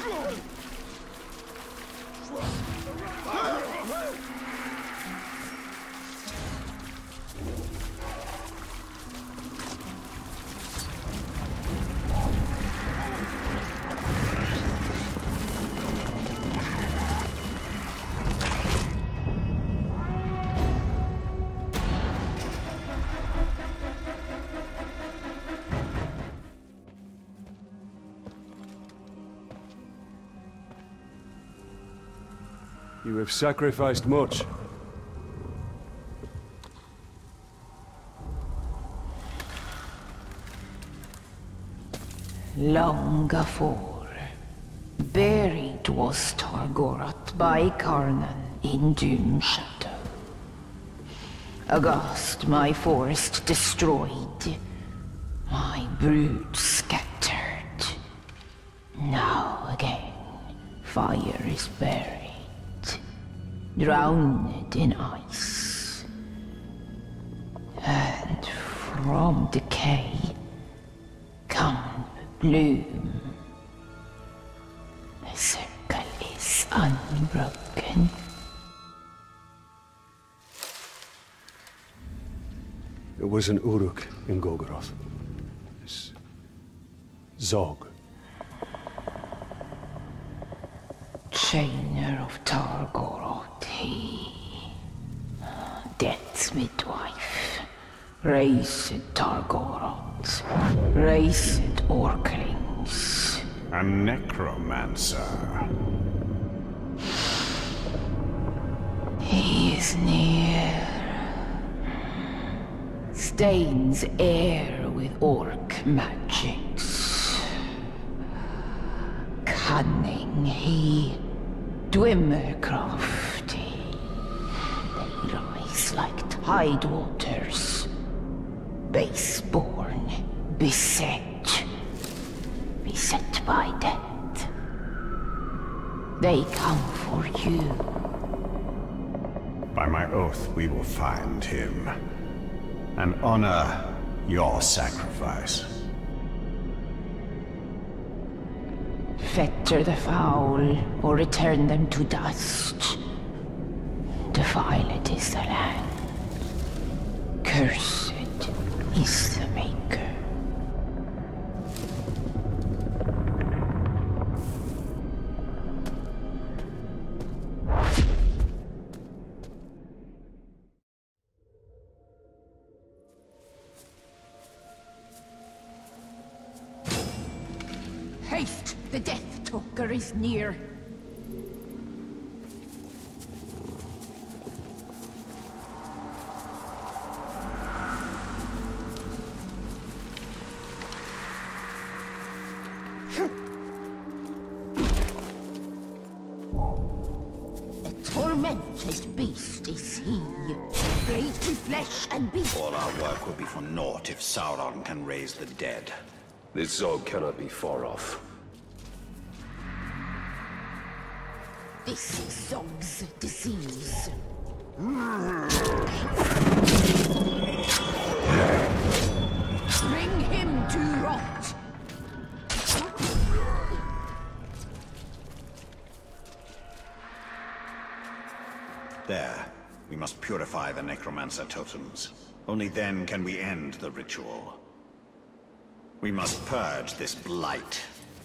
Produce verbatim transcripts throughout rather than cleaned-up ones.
You have sacrificed much. Long afore, buried was Targoroth by Karnan in Doom Shadow. Aghast my forest destroyed, my brood scattered. Now again, fire is buried, drowned in ice. And from decay come bloom. The circle is unbroken. It was an Uruk in Golgoroth. This Zog. Chainer of Targoroth, he. Death's midwife. Raised Targoroth. Raised Orklings. A necromancer. He is near. Stains air with orc magics. Cunning he. Dwimmer crafty. They rise like tide waters. Baseborn, beset. Beset by death. They come for you. By my oath, we will find him. And honor your sacrifice. Fetter the foul, or return them to dust. Defiled is the land. Cursed is the Maker. Haste! The Death Talker is near. A tormented beast is he, raised with flesh and beast. All our work will be for naught if Sauron can raise the dead. This Zog cannot be far off. This is Zog's disease. Bring him to rot. There. We must purify the necromancer totems. Only then can we end the ritual. We must purge this blight.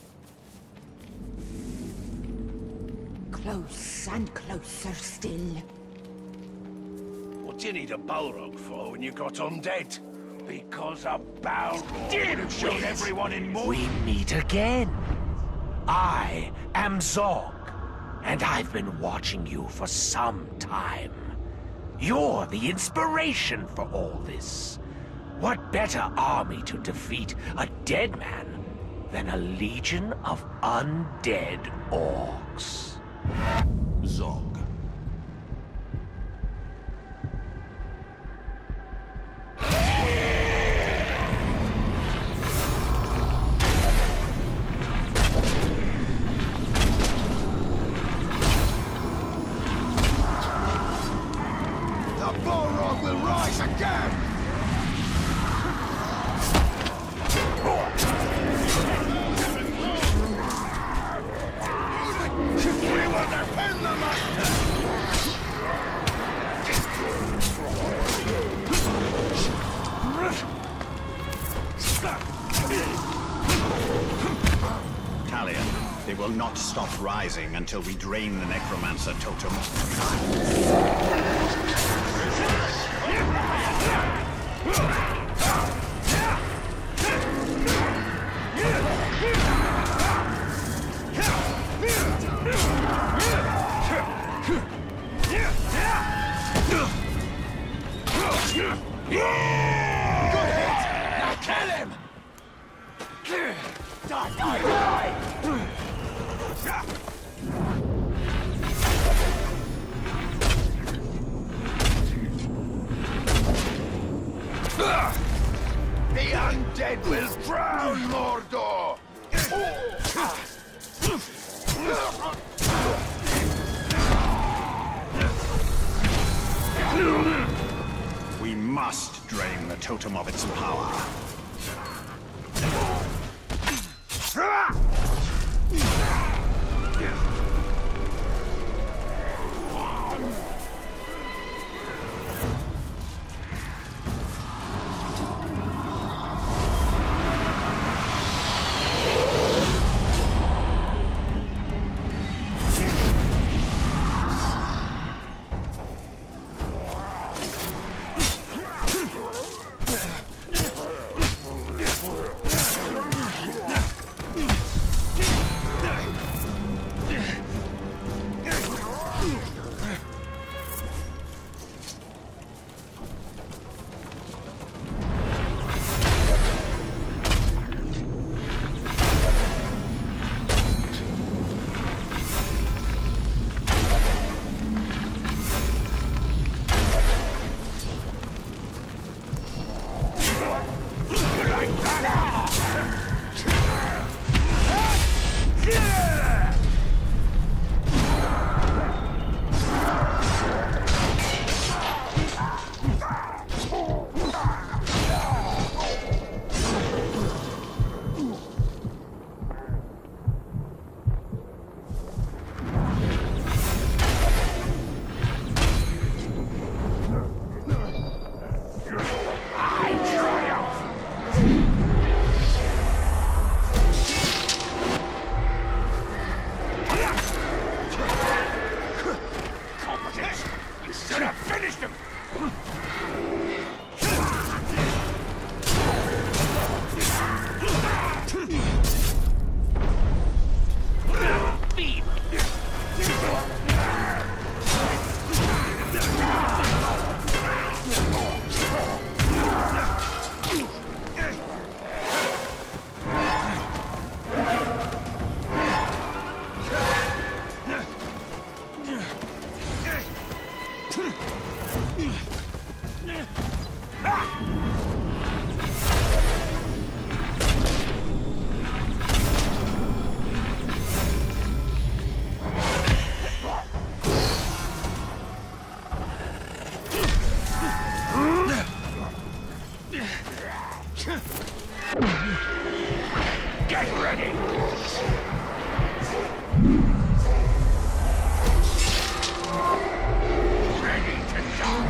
Close and closer still. What do you need a Balrog for when you got undead? Because a Balrog did have showed everyone in more. We meet again. I am Zog, and I've been watching you for some time. You're the inspiration for all this. What better army to defeat a dead man than a legion of undead orcs? Zog. The Balrog will rise again! Talion, they will not stop rising until we drain the necromancer totem. Good hit! Now kill him! Die, die, die! The undead will drown Mordor! We must drain the totem of its power. Get ready! Ready to die!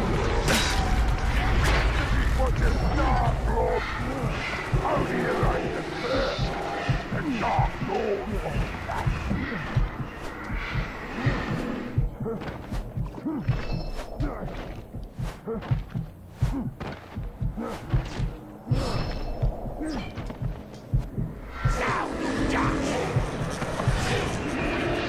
What is Dark Lord? How do you like the first? The Dark Lord of Now you die!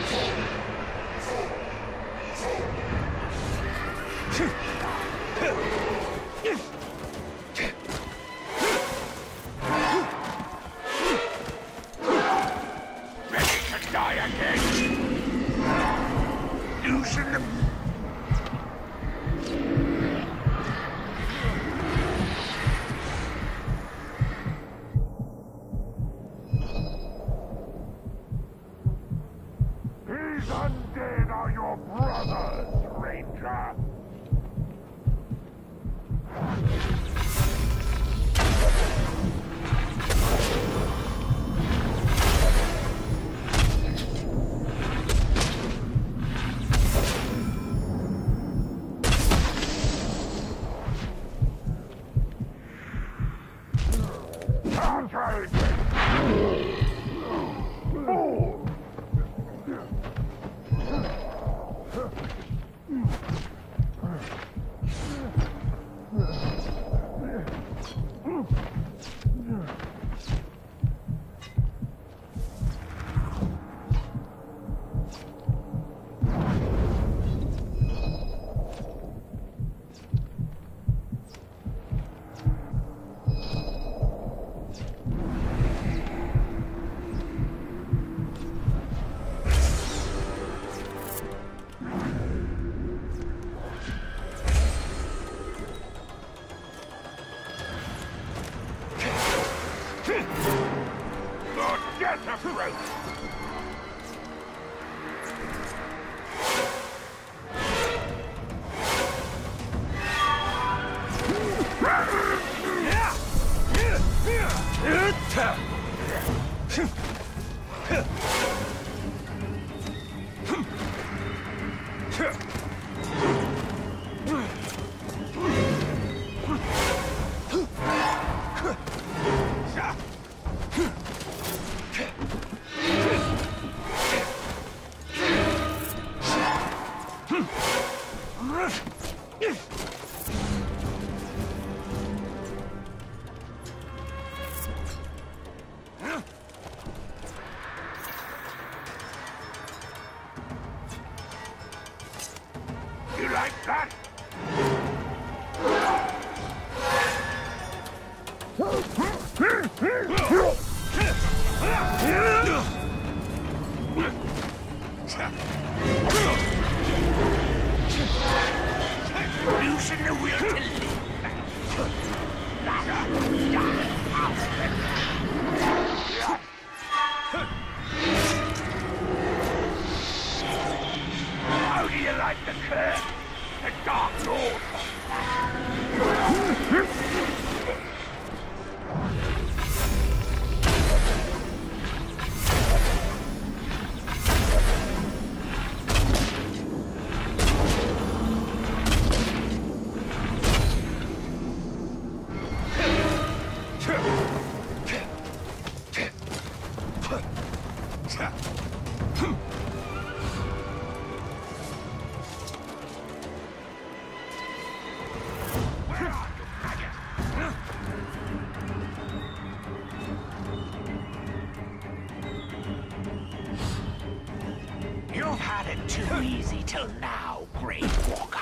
You've had it too easy till now, Grave Walker.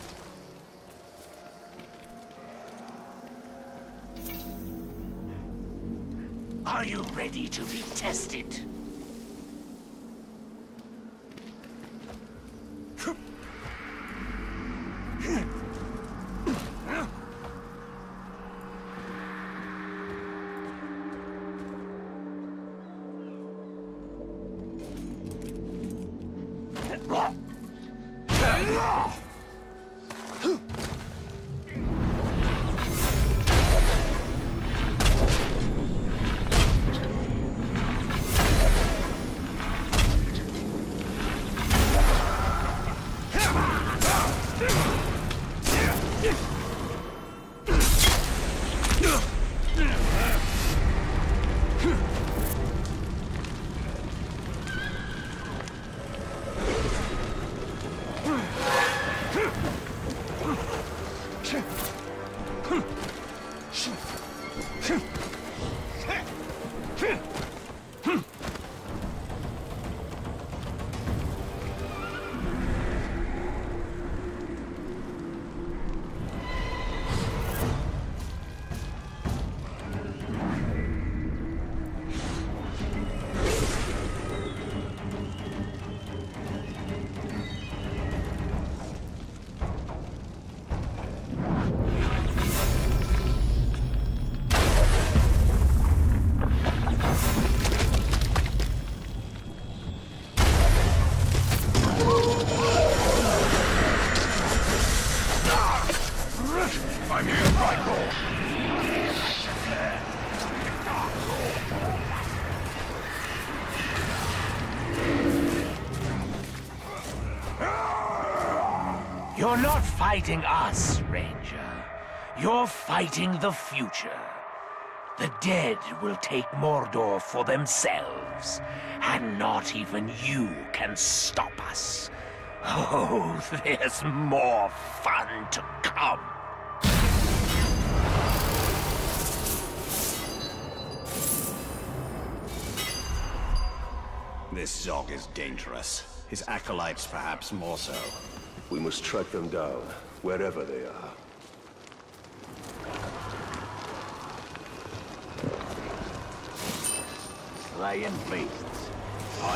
Are you ready to be tested? You're not fighting us, Ranger. You're fighting the future. The dead will take Mordor for themselves, and not even you can stop us. Oh, there's more fun to come. This Zog is dangerous. His acolytes perhaps more so. We must track them down, wherever they are. Slaying beasts. I...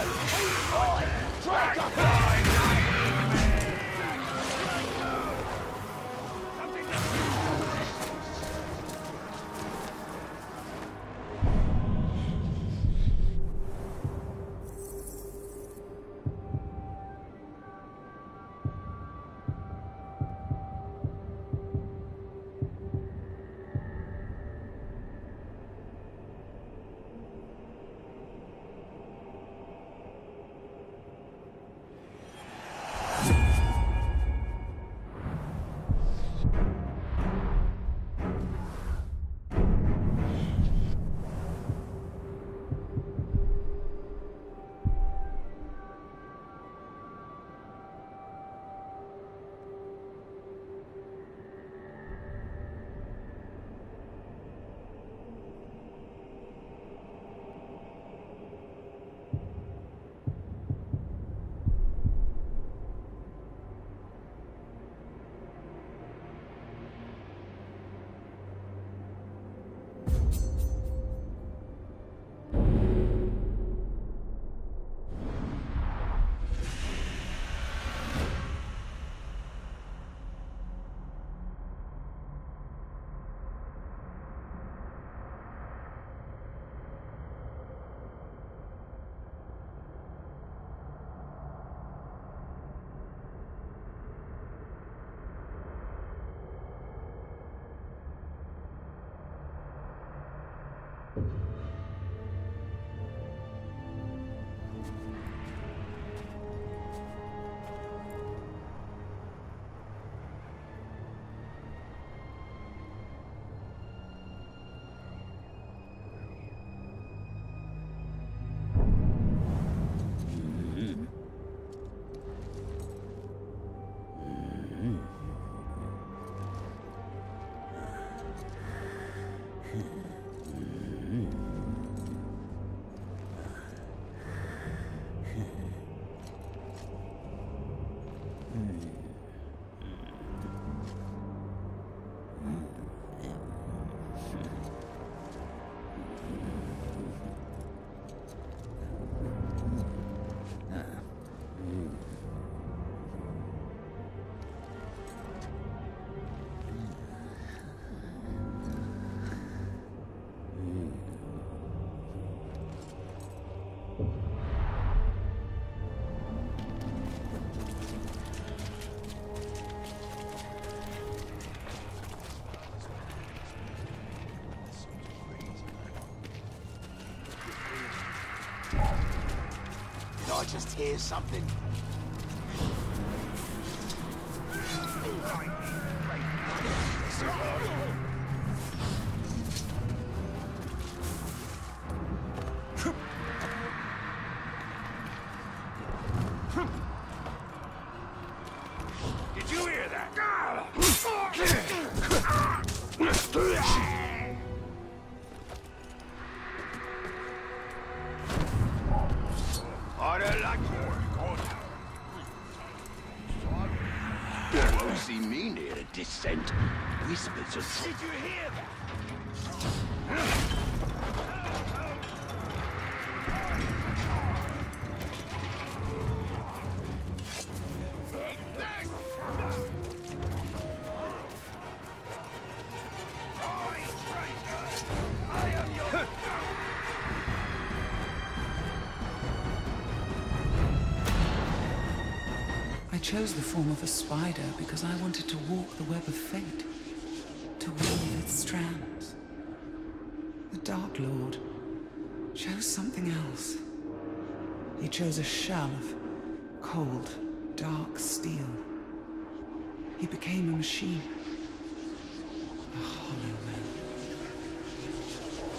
I just hear something. Did you hear that? I don't like what does he mean here, a descent? Whispers of... Did you hear that? I chose the form of a spider because I wanted to walk the web of fate, to weave its strands. The Dark Lord chose something else. He chose a shell of cold, dark steel. He became a machine, a hollow man.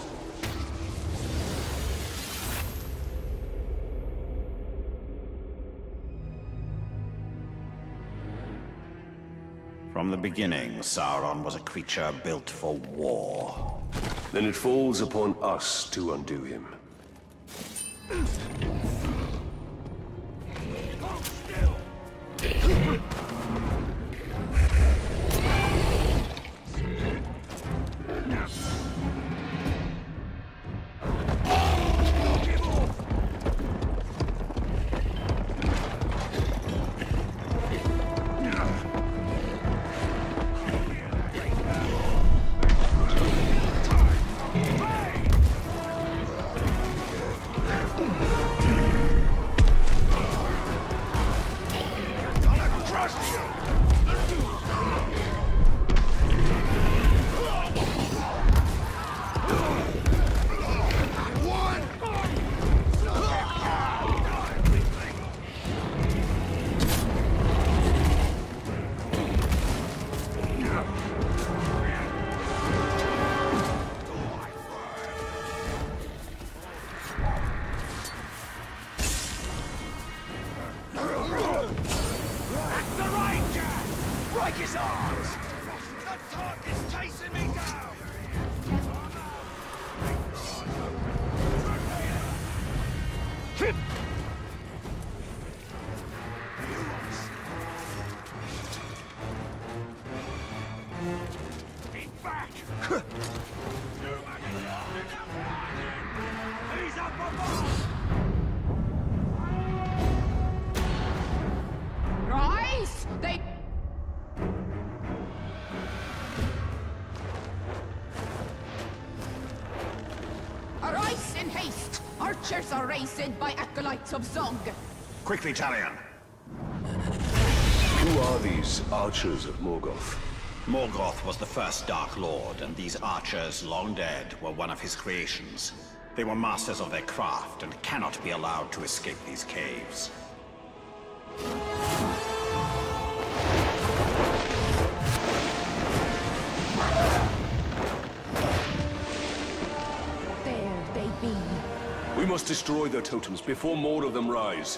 From the beginning, Sauron was a creature built for war. Then it falls upon us to undo him. Hold still! Rise! They... Arise in haste! Archers are racing by acolytes of Zog. Quickly, Talion! Who are these archers of Morgoth? Morgoth was the first Dark Lord, and these archers, long dead, were one of his creations. They were masters of their craft and cannot be allowed to escape these caves. There they be. We must destroy their totems before more of them rise.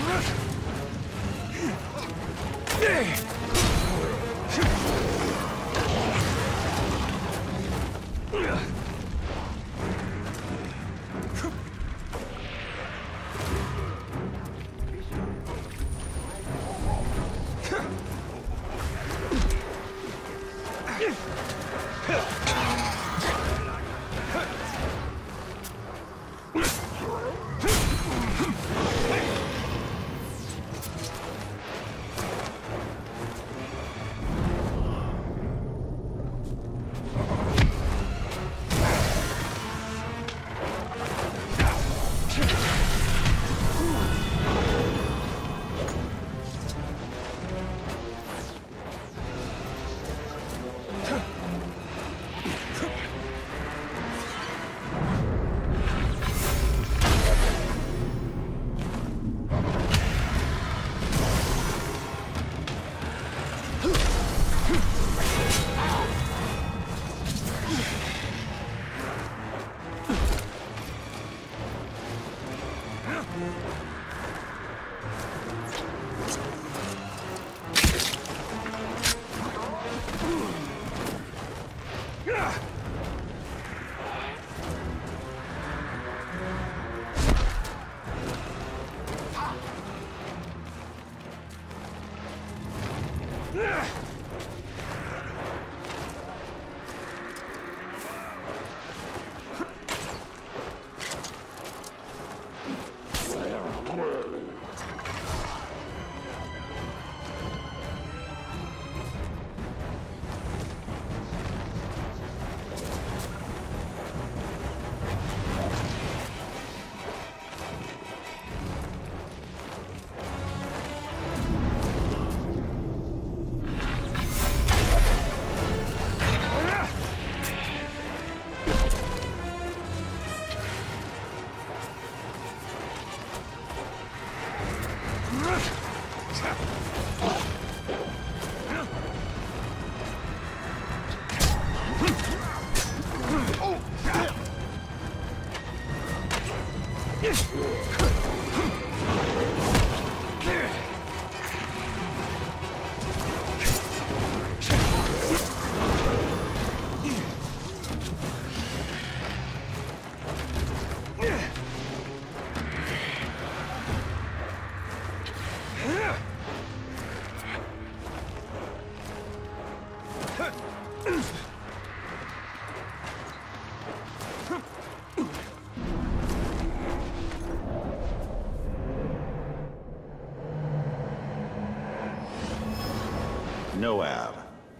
Noab.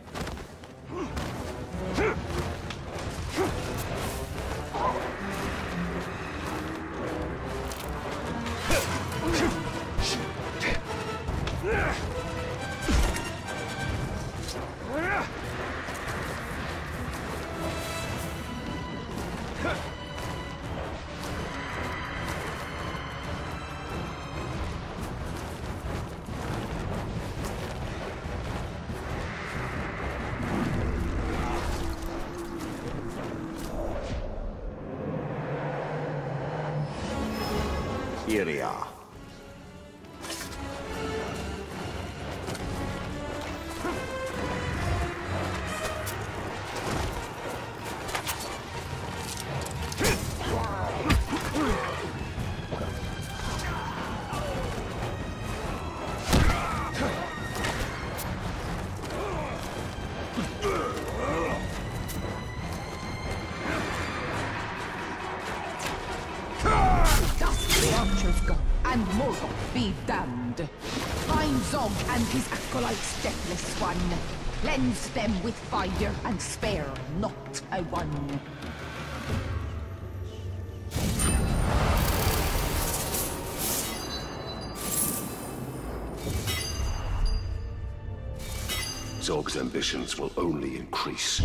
Iria. And Mordor be damned. Find Zog and his acolytes, deathless one. Cleanse them with fire and spare not a one. Zog's ambitions will only increase.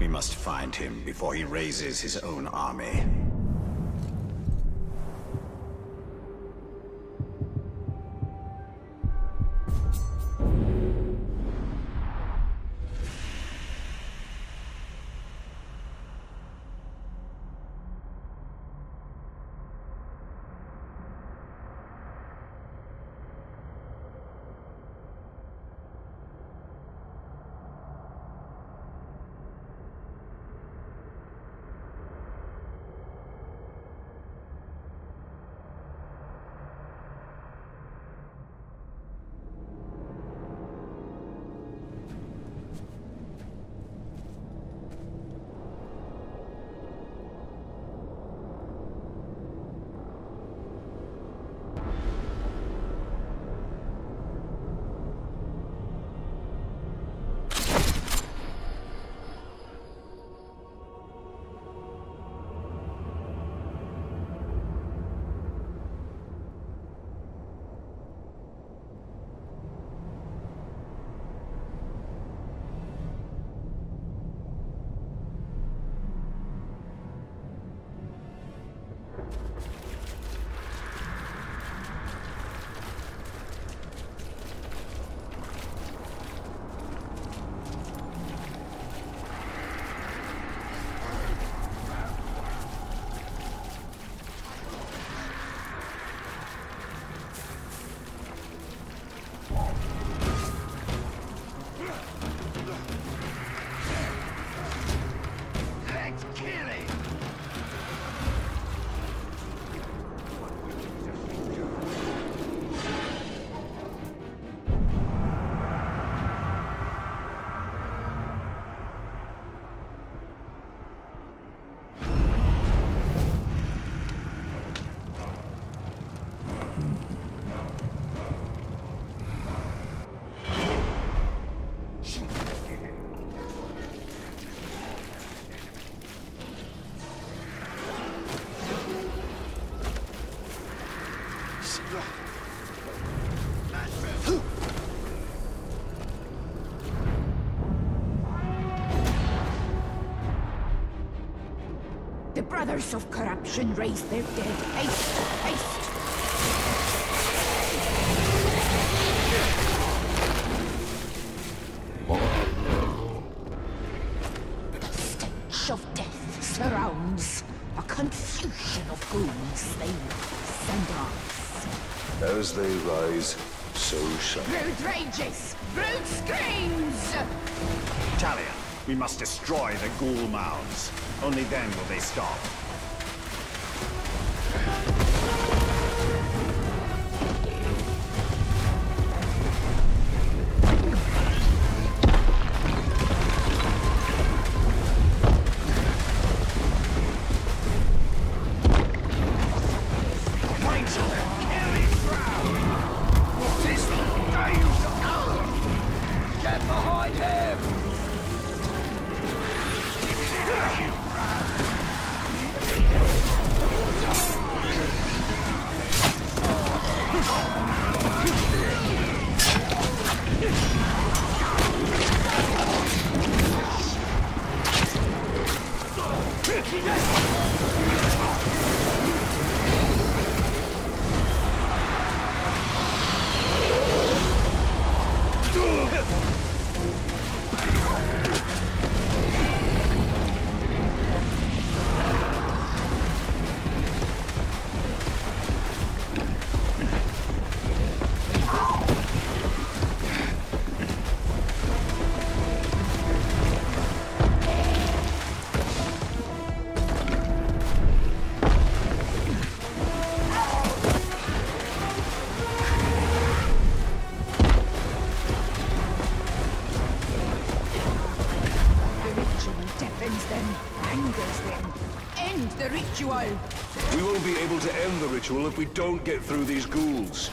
We must find him before he raises his own army. The brothers of corruption raise their dead. Haste! Haste! The stench of death surrounds. A confusion of goons, slaves, and arms. As they rise, so shall. Brood rages! Brood screams! Talion, we must destroy the ghoul mounds. Only then will they stop. We won't be able to end the ritual if we don't get through these ghouls.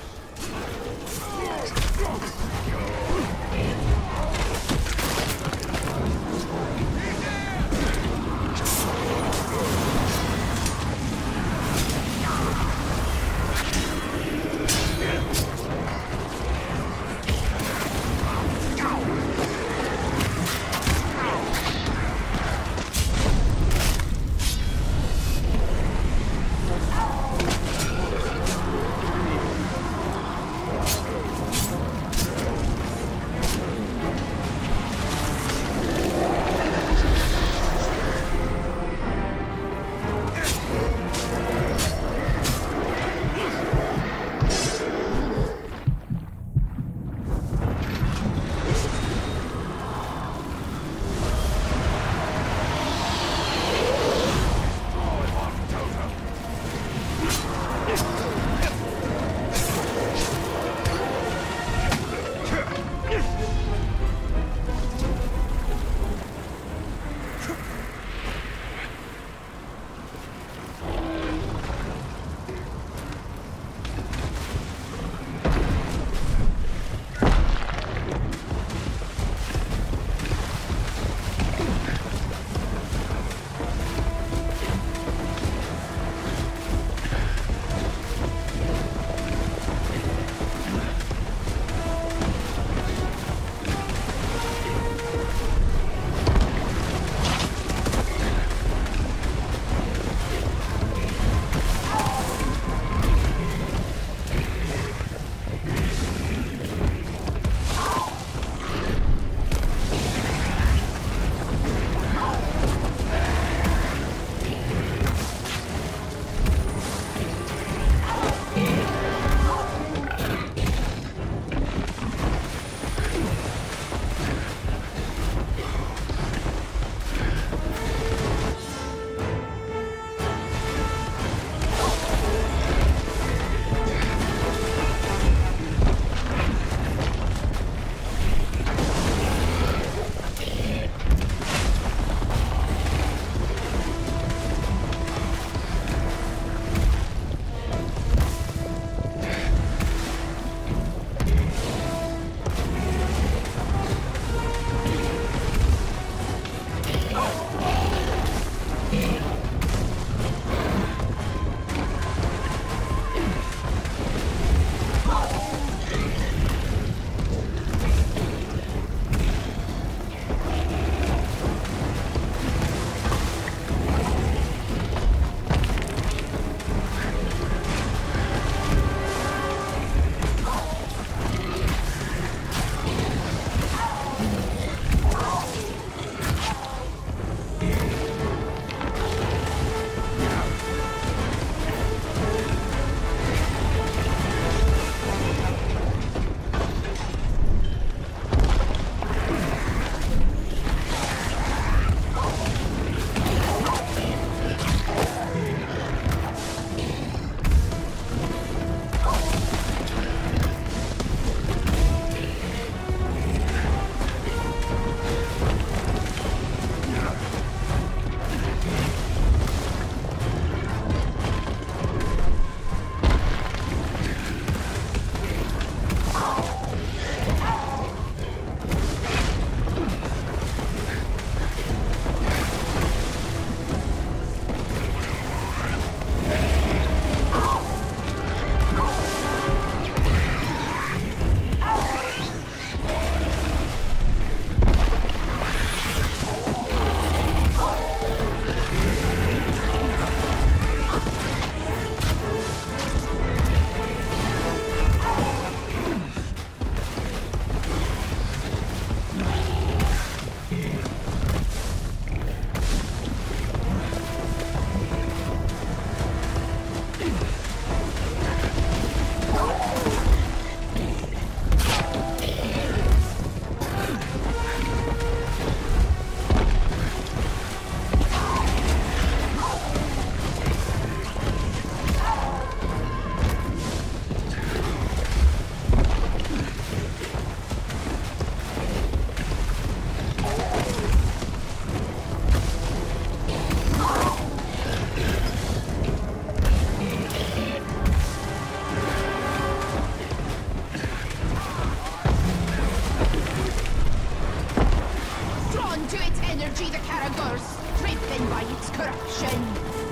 corruption.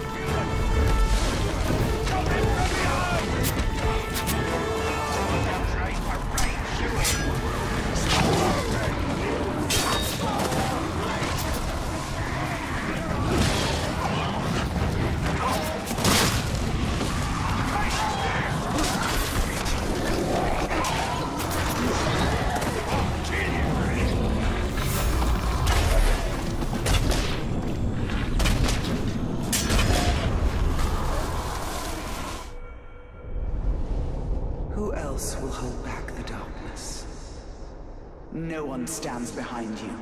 Who else will hold back the darkness? No one stands behind you.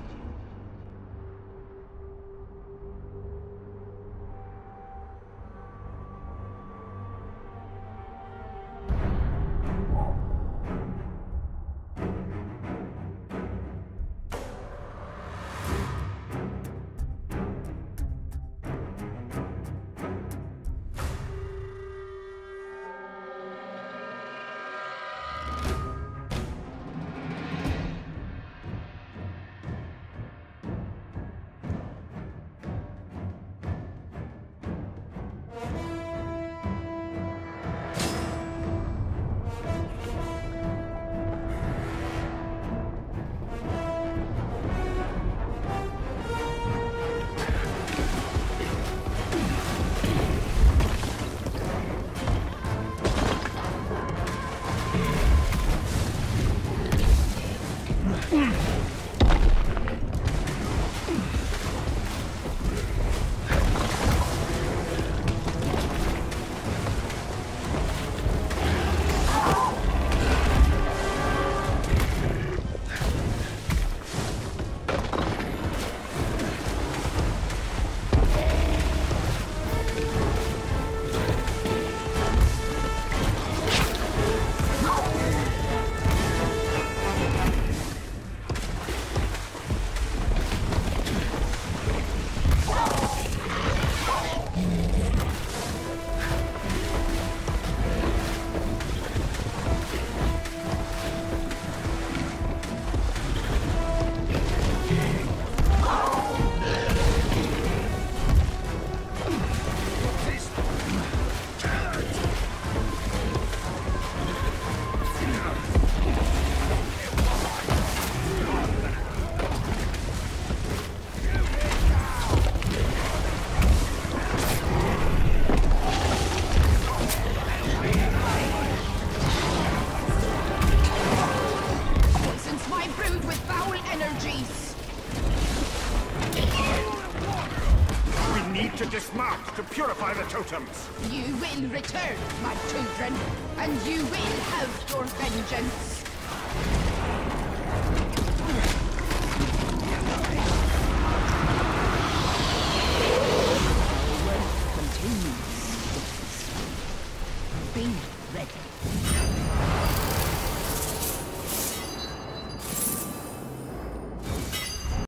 To purify the totems! You will return, my children, and you will have your vengeance.